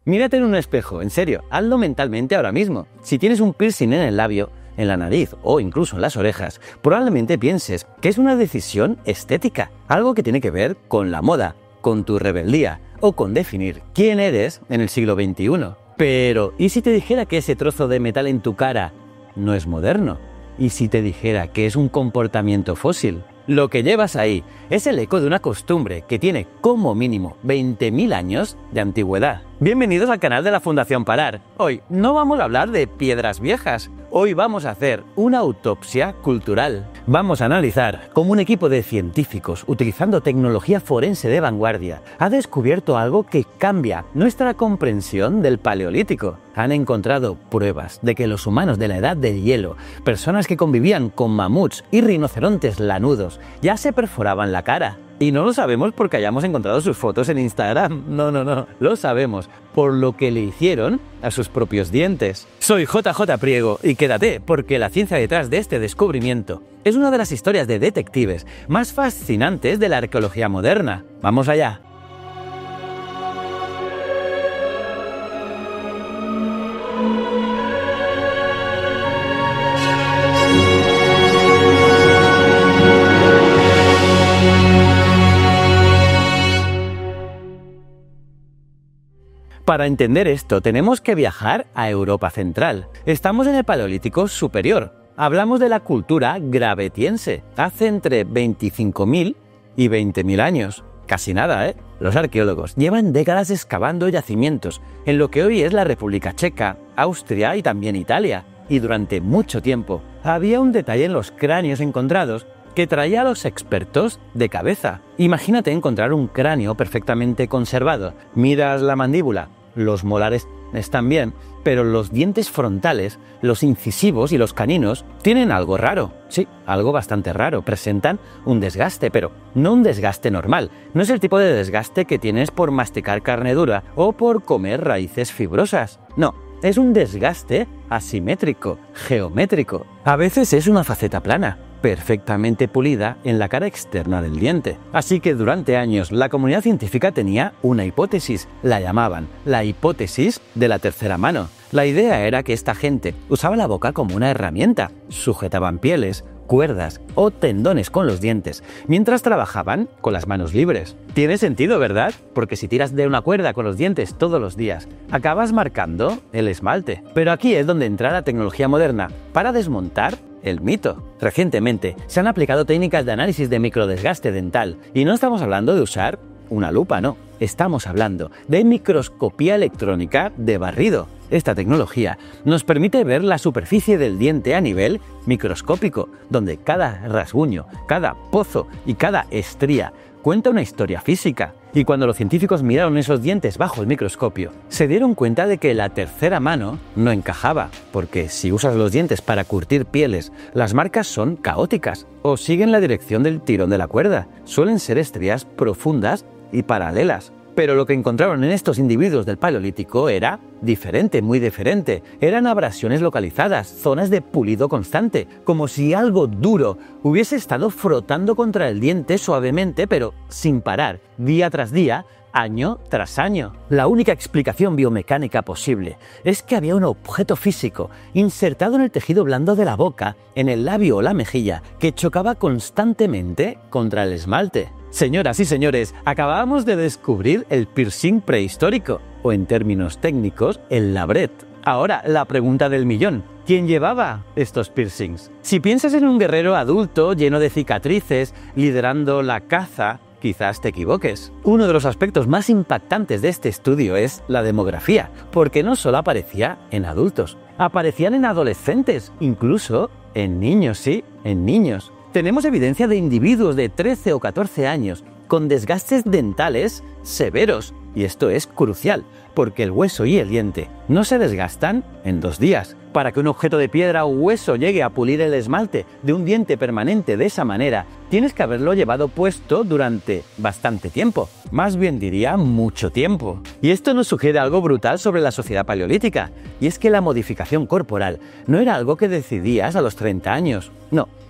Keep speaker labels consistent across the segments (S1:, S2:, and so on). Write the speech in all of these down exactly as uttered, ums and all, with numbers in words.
S1: Mírate en un espejo, en serio, hazlo mentalmente ahora mismo. Si tienes un piercing en el labio, en la nariz o incluso en las orejas, probablemente pienses que es una decisión estética, algo que tiene que ver con la moda, con tu rebeldía o con definir quién eres en el siglo veintiuno. Pero, ¿y si te dijera que ese trozo de metal en tu cara no es moderno? ¿Y si te dijera que es un comportamiento fósil? Lo que llevas ahí es el eco de una costumbre que tiene como mínimo veinte mil años de antigüedad. Bienvenidos al canal de la Fundación Parar. Hoy no vamos a hablar de piedras viejas. Hoy vamos a hacer una autopsia cultural. Vamos a analizar cómo un equipo de científicos, utilizando tecnología forense de vanguardia, ha descubierto algo que cambia nuestra comprensión del Paleolítico. Han encontrado pruebas de que los humanos de la Edad del Hielo, personas que convivían con mamuts y rinocerontes lanudos, ya se perforaban la cara. Y no lo sabemos porque hayamos encontrado sus fotos en Instagram. No, no, no. Lo sabemos por lo que le hicieron a sus propios dientes. Soy J J Priego y quédate porque la ciencia detrás de este descubrimiento es una de las historias de detectives más fascinantes de la arqueología moderna. ¡Vamos allá! Para entender esto tenemos que viajar a Europa Central. Estamos en el Paleolítico Superior. Hablamos de la cultura gravetiense, hace entre veinticinco mil y veinte mil años. Casi nada, ¿eh? Los arqueólogos llevan décadas excavando yacimientos en lo que hoy es la República Checa, Austria y también Italia. Y durante mucho tiempo había un detalle en los cráneos encontrados que traía a los expertos de cabeza. Imagínate encontrar un cráneo perfectamente conservado. Miras la mandíbula, los molares están bien, pero los dientes frontales, los incisivos y los caninos tienen algo raro. Sí, algo bastante raro. Presentan un desgaste, pero no un desgaste normal. No es el tipo de desgaste que tienes por masticar carne dura o por comer raíces fibrosas. No, es un desgaste asimétrico, geométrico. A veces es una faceta plana, perfectamente pulida en la cara externa del diente. Así que durante años la comunidad científica tenía una hipótesis, la llamaban la hipótesis de la tercera mano. La idea era que esta gente usaba la boca como una herramienta, sujetaban pieles, cuerdas o tendones con los dientes, mientras trabajaban con las manos libres. Tiene sentido, ¿verdad? Porque si tiras de una cuerda con los dientes todos los días, acabas marcando el esmalte. Pero aquí es donde entra la tecnología moderna para desmontar el mito. Recientemente se han aplicado técnicas de análisis de microdesgaste dental y no estamos hablando de usar una lupa, no. Estamos hablando de microscopía electrónica de barrido. Esta tecnología nos permite ver la superficie del diente a nivel microscópico, donde cada rasguño, cada pozo y cada estría cuenta una historia física. Y cuando los científicos miraron esos dientes bajo el microscopio, se dieron cuenta de que la tercera mano no encajaba, porque si usas los dientes para curtir pieles, las marcas son caóticas o siguen la dirección del tirón de la cuerda. Suelen ser estrías profundas y paralelas. Pero lo que encontraron en estos individuos del Paleolítico era diferente, muy diferente. Eran abrasiones localizadas, zonas de pulido constante, como si algo duro hubiese estado frotando contra el diente suavemente, pero sin parar, día tras día, año tras año. La única explicación biomecánica posible es que había un objeto físico insertado en el tejido blando de la boca, en el labio o la mejilla, que chocaba constantemente contra el esmalte. Señoras y señores, acabamos de descubrir el piercing prehistórico, o en términos técnicos, el labret. Ahora, la pregunta del millón. ¿Quién llevaba estos piercings? Si piensas en un guerrero adulto lleno de cicatrices, liderando la caza, quizás te equivoques. Uno de los aspectos más impactantes de este estudio es la demografía, porque no solo aparecía en adultos, aparecían en adolescentes, incluso en niños, sí, en niños. Tenemos evidencia de individuos de trece o catorce años con desgastes dentales severos. Y esto es crucial, porque el hueso y el diente no se desgastan en dos días. Para que un objeto de piedra o hueso llegue a pulir el esmalte de un diente permanente de esa manera, tienes que haberlo llevado puesto durante bastante tiempo. Más bien diría mucho tiempo. Y esto nos sugiere algo brutal sobre la sociedad paleolítica, y es que la modificación corporal no era algo que decidías a los treinta años. No.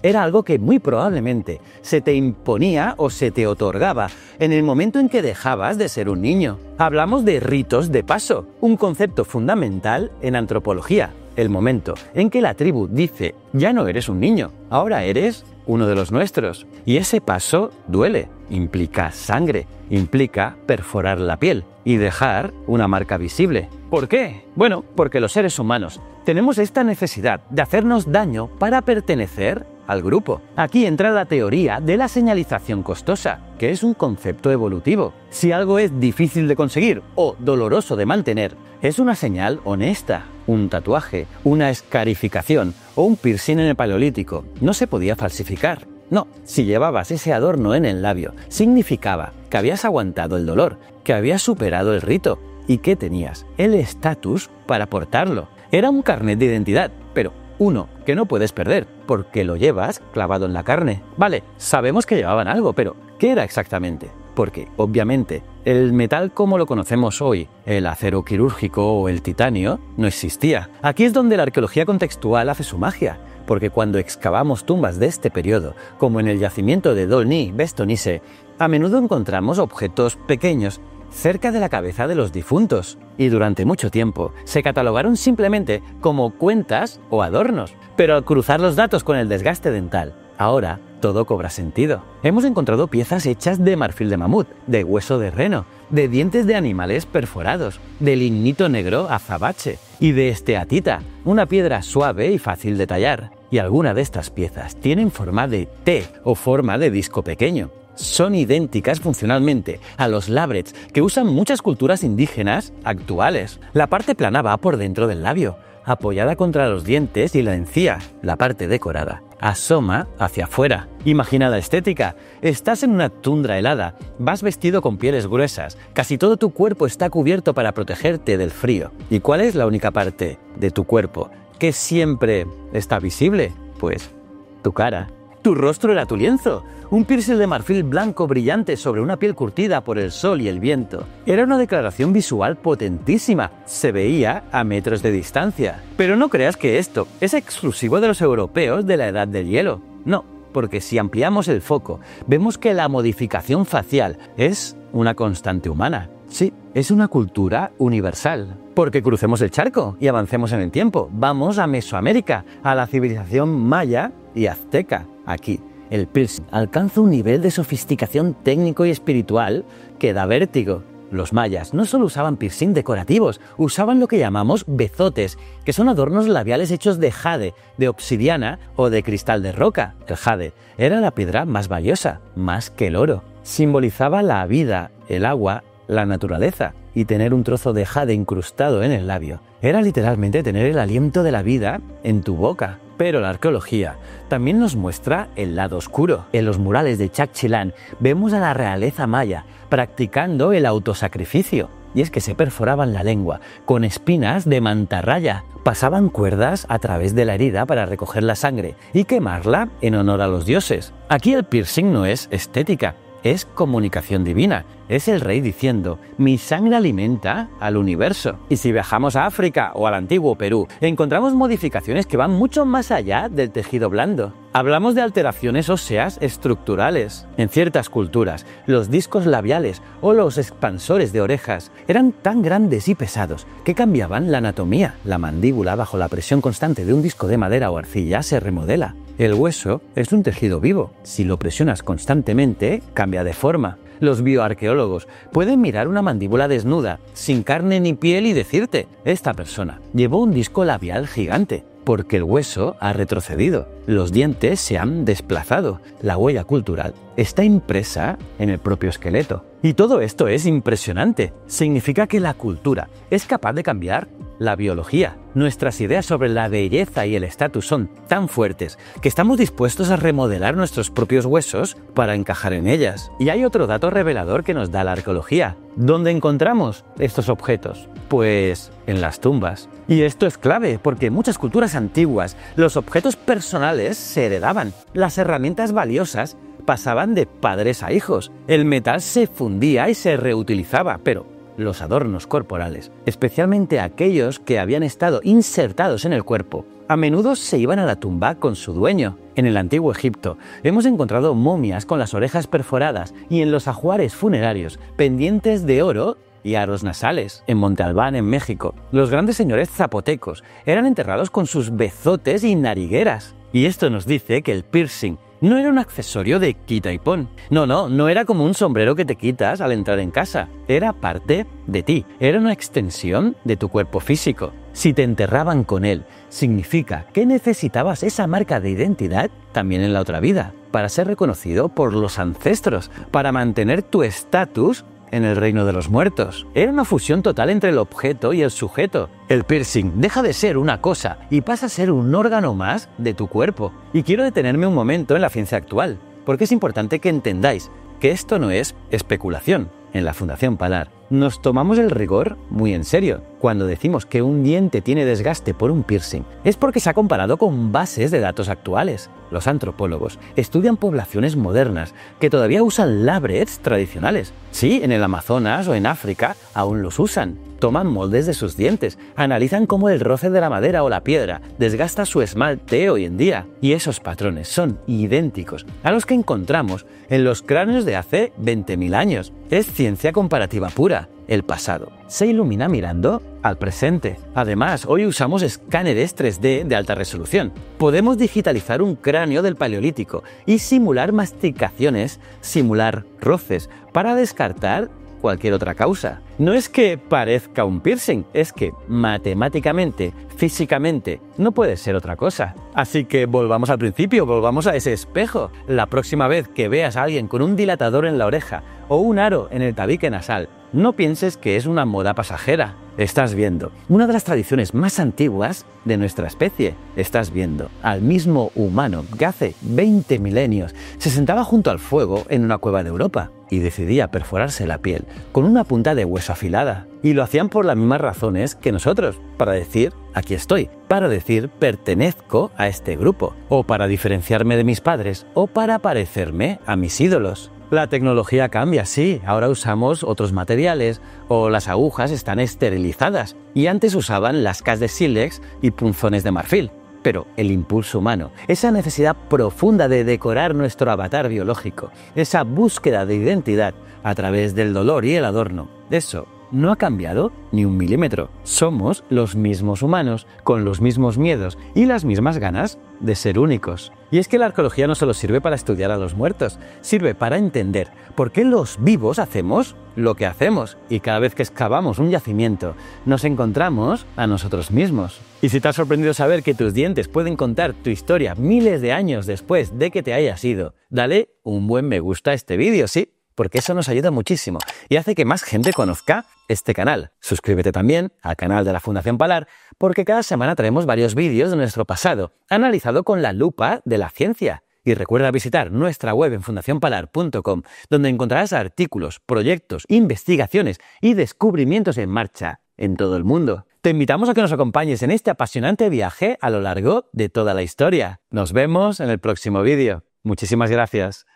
S1: era algo que muy probablemente se te imponía o se te otorgaba en el momento en que dejabas de ser un niño. Hablamos de ritos de paso, un concepto fundamental en antropología. El momento en que la tribu dice, ya no eres un niño, ahora eres uno de los nuestros. Y ese paso duele, implica sangre, implica perforar la piel y dejar una marca visible. ¿Por qué? Bueno, porque los seres humanos tenemos esta necesidad de hacernos daño para pertenecer al grupo. Aquí entra la teoría de la señalización costosa, que es un concepto evolutivo. Si algo es difícil de conseguir o doloroso de mantener, es una señal honesta. Un tatuaje, una escarificación o un piercing en el Paleolítico no se podía falsificar. No, si llevabas ese adorno en el labio, significaba que habías aguantado el dolor, que habías superado el rito y que tenías el estatus para portarlo. Era un carnet de identidad, pero uno que no puedes perder, porque lo llevas clavado en la carne. Vale, sabemos que llevaban algo, pero ¿qué era exactamente? Porque, obviamente, el metal como lo conocemos hoy, el acero quirúrgico o el titanio, no existía. Aquí es donde la arqueología contextual hace su magia, porque cuando excavamos tumbas de este periodo, como en el yacimiento de Dolní-Bestonice, a menudo encontramos objetos pequeños cerca de la cabeza de los difuntos, y durante mucho tiempo se catalogaron simplemente como cuentas o adornos. Pero al cruzar los datos con el desgaste dental, ahora todo cobra sentido. Hemos encontrado piezas hechas de marfil de mamut, de hueso de reno, de dientes de animales perforados, de lignito negro azabache y de esteatita, una piedra suave y fácil de tallar. Y algunas de estas piezas tienen forma de T o forma de disco pequeño. Son idénticas funcionalmente a los labrets que usan muchas culturas indígenas actuales. La parte plana va por dentro del labio, apoyada contra los dientes, y la encía, la parte decorada, asoma hacia afuera. Imagina la estética. Estás en una tundra helada, vas vestido con pieles gruesas, casi todo tu cuerpo está cubierto para protegerte del frío. ¿Y cuál es la única parte de tu cuerpo que siempre está visible? Pues tu cara. Tu rostro era tu lienzo. Un piercing de marfil blanco brillante sobre una piel curtida por el sol y el viento. Era una declaración visual potentísima. Se veía a metros de distancia. Pero no creas que esto es exclusivo de los europeos de la Edad del Hielo. No, porque si ampliamos el foco, vemos que la modificación facial es una constante humana. Sí, es una cultura universal. Porque crucemos el charco y avancemos en el tiempo. Vamos a Mesoamérica, a la civilización maya y azteca. Aquí, el piercing alcanza un nivel de sofisticación técnico y espiritual que da vértigo. Los mayas no solo usaban piercing decorativos, usaban lo que llamamos bezotes, que son adornos labiales hechos de jade, de obsidiana o de cristal de roca. El jade era la piedra más valiosa, más que el oro. Simbolizaba la vida, el agua, la naturaleza, y tener un trozo de jade incrustado en el labio era literalmente tener el aliento de la vida en tu boca. Pero la arqueología también nos muestra el lado oscuro. En los murales de Chachilán vemos a la realeza maya practicando el autosacrificio. Y es que se perforaban la lengua con espinas de mantarraya. Pasaban cuerdas a través de la herida para recoger la sangre y quemarla en honor a los dioses. Aquí el piercing no es estética, es comunicación divina. Es el rey diciendo, mi sangre alimenta al universo. Y si viajamos a África o al antiguo Perú, encontramos modificaciones que van mucho más allá del tejido blando. Hablamos de alteraciones óseas estructurales. En ciertas culturas, los discos labiales o los expansores de orejas eran tan grandes y pesados que cambiaban la anatomía. La mandíbula, bajo la presión constante de un disco de madera o arcilla, se remodela. El hueso es un tejido vivo. Si lo presionas constantemente, cambia de forma. Los bioarqueólogos pueden mirar una mandíbula desnuda, sin carne ni piel, y decirte, esta persona llevó un disco labial gigante, porque el hueso ha retrocedido, los dientes se han desplazado, la huella cultural está impresa en el propio esqueleto. Y todo esto es impresionante. Significa que la cultura es capaz de cambiar la biología. Nuestras ideas sobre la belleza y el estatus son tan fuertes que estamos dispuestos a remodelar nuestros propios huesos para encajar en ellas. Y hay otro dato revelador que nos da la arqueología. ¿Dónde encontramos estos objetos? Pues en las tumbas. Y esto es clave porque en muchas culturas antiguas los objetos personales se heredaban. Las herramientas valiosas pasaban de padres a hijos. El metal se fundía y se reutilizaba, pero los adornos corporales, especialmente aquellos que habían estado insertados en el cuerpo, A menudo se iban a la tumba con su dueño. En el antiguo Egipto hemos encontrado momias con las orejas perforadas y en los ajuares funerarios pendientes de oro y aros nasales. En Monte Albán, en México, los grandes señores zapotecos eran enterrados con sus bezotes y narigueras. Y esto nos dice que el piercing no era un accesorio de quita y pon. No, no, no era como un sombrero que te quitas al entrar en casa. Era parte de ti. Era una extensión de tu cuerpo físico. Si te enterraban con él, significa que necesitabas esa marca de identidad también en la otra vida, para ser reconocido por los ancestros, para mantener tu estatus en el reino de los muertos. Era una fusión total entre el objeto y el sujeto. El piercing deja de ser una cosa y pasa a ser un órgano más de tu cuerpo. Y quiero detenerme un momento en la ciencia actual, porque es importante que entendáis que esto no es especulación. En la Fundación Palar nos tomamos el rigor muy en serio. Cuando decimos que un diente tiene desgaste por un piercing, es porque se ha comparado con bases de datos actuales. Los antropólogos estudian poblaciones modernas que todavía usan labrets tradicionales. Sí, en el Amazonas o en África aún los usan. Toman moldes de sus dientes, analizan cómo el roce de la madera o la piedra desgasta su esmalte hoy en día. Y esos patrones son idénticos a los que encontramos en los cráneos de hace veinte mil años. Es ciencia comparativa pura. El pasado se ilumina mirando al presente. Además, hoy usamos escáneres tres D de alta resolución. Podemos digitalizar un cráneo del Paleolítico y simular masticaciones, simular roces, para descartar cualquier otra causa. No es que parezca un piercing, es que matemáticamente, físicamente, no puede ser otra cosa. Así que volvamos al principio, volvamos a ese espejo. La próxima vez que veas a alguien con un dilatador en la oreja o un aro en el tabique nasal, no pienses que es una moda pasajera. Estás viendo una de las tradiciones más antiguas de nuestra especie. Estás viendo al mismo humano que hace veinte milenios se sentaba junto al fuego en una cueva de Europa y decidía perforarse la piel con una punta de hueso afilada. Y lo hacían por las mismas razones que nosotros, para decir, aquí estoy, para decir, pertenezco a este grupo, o para diferenciarme de mis padres, o para parecerme a mis ídolos. La tecnología cambia, sí, ahora usamos otros materiales o las agujas están esterilizadas y antes usaban lascas de sílex y punzones de marfil. Pero el impulso humano, esa necesidad profunda de decorar nuestro avatar biológico, esa búsqueda de identidad a través del dolor y el adorno, eso no ha cambiado ni un milímetro. Somos los mismos humanos, con los mismos miedos y las mismas ganas de ser únicos. Y es que la arqueología no solo sirve para estudiar a los muertos, sirve para entender por qué los vivos hacemos lo que hacemos. Y cada vez que excavamos un yacimiento, nos encontramos a nosotros mismos. Y si te ha sorprendido saber que tus dientes pueden contar tu historia miles de años después de que te hayas ido, dale un buen me gusta a este vídeo, sí, porque eso nos ayuda muchísimo y hace que más gente conozca este canal. Suscríbete también al canal de la Fundación Palar, porque cada semana traemos varios vídeos de nuestro pasado, analizado con la lupa de la ciencia. Y recuerda visitar nuestra web en fundación palar punto com, donde encontrarás artículos, proyectos, investigaciones y descubrimientos en marcha en todo el mundo. Te invitamos a que nos acompañes en este apasionante viaje a lo largo de toda la historia. Nos vemos en el próximo vídeo. Muchísimas gracias.